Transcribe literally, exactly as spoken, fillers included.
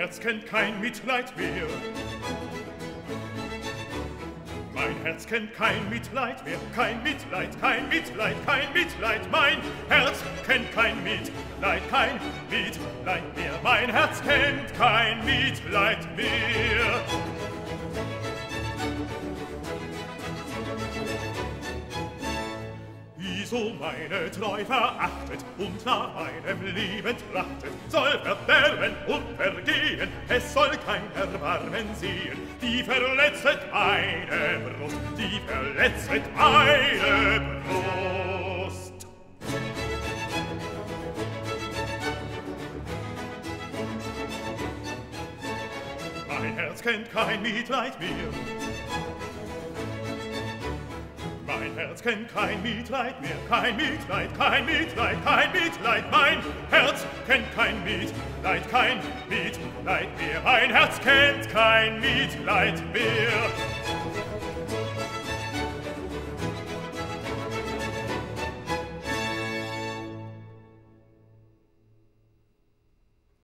Herz kennt kein Mitleid mehr. Mein Herz kennt kein Mitleid mehr, kein Mitleid, kein Mitleid, kein Mitleid. Mein Herz kennt kein Mitleid, kein Mitleid mehr. Mein Herz kennt kein Mitleid mehr. Wieso meine Treu verachtet und nach meinem Leben trachtet, soll verderben und vergehen, es soll kein Erbarmen sehen. Die verletzet meine Brust, die verletzet meine Brust. Mein Herz kennt kein Mitleid mehr. Mein Herz kennt kein Mitleid mehr, kein Mitleid, kein Mitleid, kein Mitleid. Mein Herz kennt kein Mitleid, kein Mitleid mehr. Mein Herz kennt kein Mitleid mehr.